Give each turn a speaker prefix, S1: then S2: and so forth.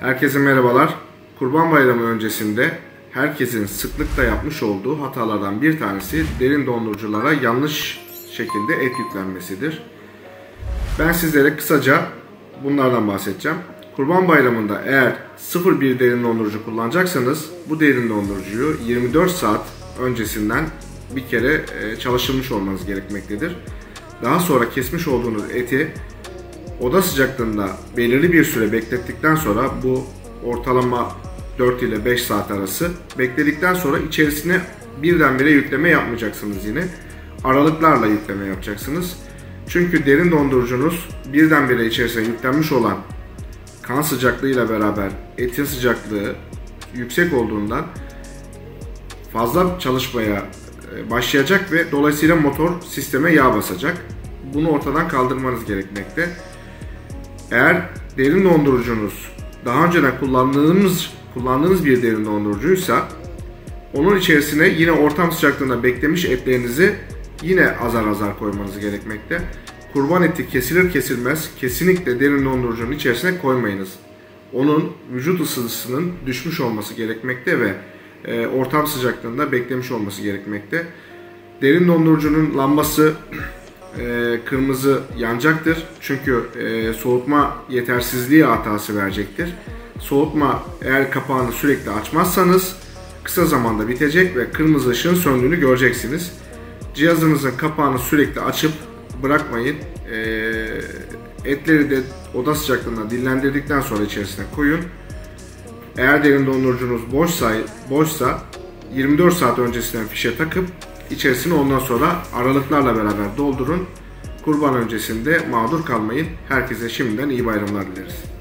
S1: Herkese merhabalar. Kurban Bayramı öncesinde herkesin sıklıkla yapmış olduğu hatalardan bir tanesi derin donduruculara yanlış şekilde et yüklenmesidir. Ben sizlere kısaca bunlardan bahsedeceğim. Kurban Bayramı'nda eğer 0.1 derin dondurucu kullanacaksanız bu derin dondurucuyu 24 saat öncesinden bir kere çalıştırmış olmanız gerekmektedir. Daha sonra kesmiş olduğunuz eti oda sıcaklığında belirli bir süre beklettikten sonra, bu ortalama 4 ile 5 saat arası bekledikten sonra içerisine birdenbire yükleme yapmayacaksınız yine. Aralıklarla yükleme yapacaksınız. Çünkü derin dondurucunuz birdenbire içerisine yüklenmiş olan kan sıcaklığıyla beraber etin sıcaklığı yüksek olduğundan fazla çalışmaya başlayacak ve dolayısıyla motor sisteme yağ basacak. Bunu ortadan kaldırmanız gerekmekte. Eğer derin dondurucunuz daha önceden kullandığınız bir derin dondurucuysa onun içerisine yine ortam sıcaklığında beklemiş etlerinizi yine azar azar koymanız gerekmekte. Kurban eti kesilir kesilmez kesinlikle derin dondurucunun içerisine koymayınız. Onun vücut ısısının düşmüş olması gerekmekte ve ortam sıcaklığında beklemiş olması gerekmekte. Derin dondurucunun lambası kırmızı yanacaktır. Çünkü soğutma yetersizliği hatası verecektir. Soğutma eğer kapağını sürekli açmazsanız kısa zamanda bitecek ve kırmızı ışığın söndüğünü göreceksiniz. Cihazınızın kapağını sürekli açıp bırakmayın. Etleri de oda sıcaklığında dinlendirdikten sonra içerisine koyun. Eğer derin dondurucunuz boşsa 24 saat öncesinden fişe takıp içerisini ondan sonra aralıklarla beraber doldurun. Kurban öncesinde mağdur kalmayın. Herkese şimdiden iyi bayramlar dileriz.